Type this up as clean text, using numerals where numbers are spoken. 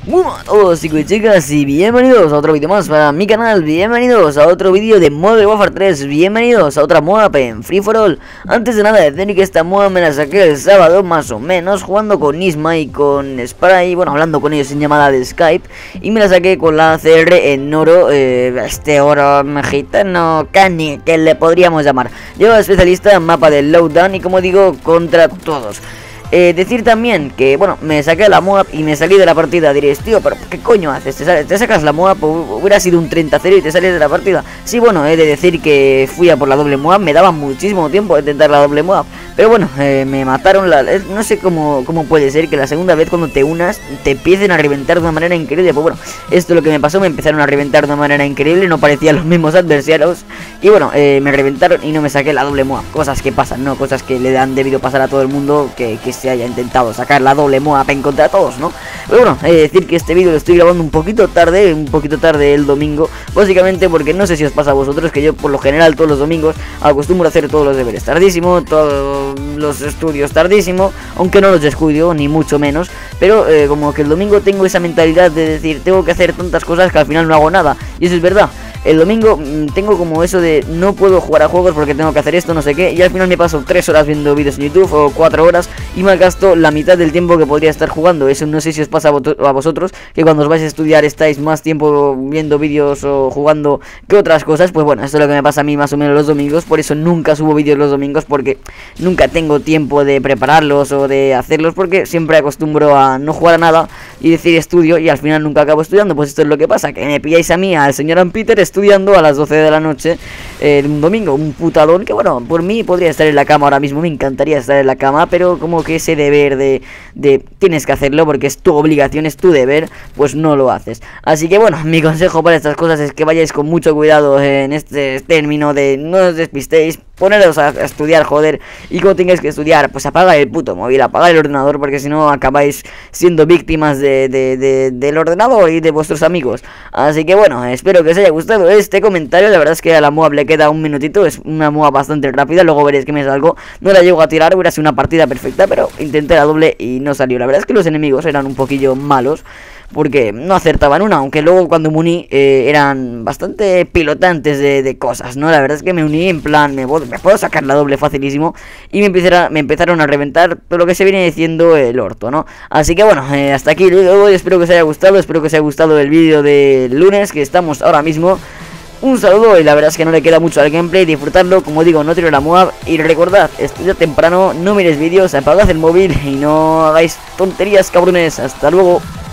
Muy buenas a todos chicos y chicas y bienvenidos a otro vídeo más para mi canal. Bienvenidos a otro vídeo de Modern Warfare 3. Bienvenidos a otra MOAB en Free for All. Antes de nada decir que esta MOAB me la saqué el sábado más o menos, jugando con Isma y con Spray, bueno, hablando con ellos en llamada de Skype. Y me la saqué con la CR en oro, este oro mexicano cani que le podríamos llamar. Yo especialista en mapa del lowdown y como digo, contra todos. Decir también que, bueno, me saqué la MOAB y me salí de la partida. Diréis, tío, pero ¿qué coño haces? ¿Te sacas la MOAB? Hubiera sido un 30-0 y te sales de la partida. Sí, bueno, he de decir que fui a por la doble MOAB. Me daba muchísimo tiempo de intentar la doble MOAB. Pero bueno, me mataron no sé cómo puede ser que la segunda vez cuando te unas te empiecen a reventar de una manera increíble. Pues bueno, esto es lo que me pasó. Me empezaron a reventar de una manera increíble. No parecían los mismos adversarios. Y bueno, me reventaron y no me saqué la doble MOAB. Cosas que pasan, ¿no? Cosas que le han debido pasar a todo el mundo que se haya intentado sacar la doble MOAB en contra de todos, ¿no? Pero bueno, he de decir que este vídeo lo estoy grabando un poquito tarde el domingo, básicamente porque no sé si os pasa a vosotros que yo por lo general todos los domingos acostumbro a hacer todos los deberes tardísimo, todos los estudios tardísimo, aunque no los descuido ni mucho menos, pero como que el domingo tengo esa mentalidad de decir tengo que hacer tantas cosas que al final no hago nada, y eso es verdad. El domingo tengo como eso de no puedo jugar a juegos porque tengo que hacer esto, no sé qué, y al final me paso 3 horas viendo vídeos en YouTube o 4 horas y me gasto la mitad del tiempo que podría estar jugando. Eso no sé si os pasa a vosotros, que cuando os vais a estudiar estáis más tiempo viendo vídeos o jugando que otras cosas. Pues bueno, esto es lo que me pasa a mí más o menos los domingos, por eso nunca subo vídeos los domingos, porque nunca tengo tiempo de prepararlos o de hacerlos, porque siempre acostumbro a no jugar a nada y decir estudio y al final nunca acabo estudiando. Pues esto es lo que pasa, que me pilláis a mí, al señor Peter, estudiando a las 12 de la noche un domingo, un putadón que bueno, por mí podría estar en la cama ahora mismo, me encantaría estar en la cama, pero como que ese deber de tienes que hacerlo porque es tu obligación, es tu deber, pues no lo haces. Así que bueno, mi consejo para estas cosas es que vayáis con mucho cuidado en este término de no os despistéis, poneros a estudiar, joder, y como tengáis que estudiar, pues apaga el puto móvil, apaga el ordenador, porque si no acabáis siendo víctimas del ordenador y de vuestros amigos. Así que bueno, espero que os haya gustado este comentario. La verdad es que a la MOAB le queda un minutito, es una MOAB bastante rápida, luego veréis que me salgo. No la llego a tirar, hubiera sido una partida perfecta, pero intenté la doble y no salió. La verdad es que los enemigos eran un poquillo malos, porque no acertaban una, aunque luego cuando me uní eran bastante pilotantes de cosas, ¿no? La verdad es que me uní en plan, me puedo sacar la doble facilísimo y me empezaron a reventar todo lo que se viene diciendo el orto, ¿no? Así que bueno, hasta aquí luego, espero que os haya gustado, espero que os haya gustado el vídeo del lunes que estamos ahora mismo. Un saludo y la verdad es que no le queda mucho al gameplay, disfrutarlo, como digo, no tiro la MOAB y recordad, estudiad temprano, no miréis vídeos, apagad el móvil y no hagáis tonterías, cabrones. Hasta luego.